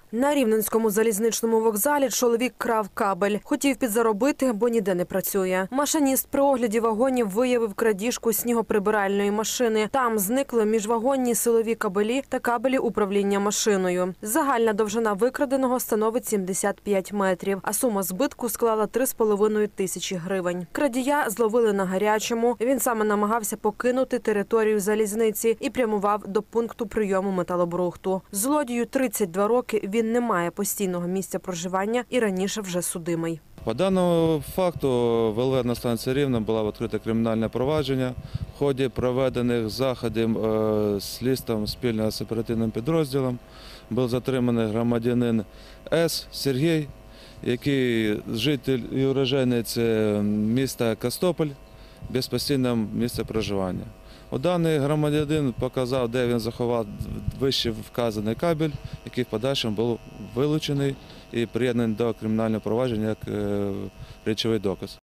На Рівненському залізничному вокзалі чоловік крав кабель. Хотів підзаробити, бо ніде не працює. Машиніст при огляді вагонів виявив крадіжку снігоприбиральної машини. Там зникли міжвагонні силові кабелі та кабелі управління машиною. Загальна довжина викраденого становить 75 метрів, а сума збитку склала 3,5 тисячі гривень. Крадія зловили на гарячому. Він саме намагався покинути територію залізниці і прямував до пункту прийому металобрухту. Злодію 32 роки, він не має постійного місця проживання і раніше вже судимий. По даному факту в ЛВ на станції Рівне було відкрите кримінальне провадження. В ході проведених заходів слідством спільно з оперативним підрозділом був затриманий громадянин С. Сергій, який житель і уроженець міста Костополь, без постійного місця проживання. Даний громадянин показав, де він заховав вище вказаний кабель, який в подальшому був вилучений і приєднаний до кримінального провадження як речовий доказ.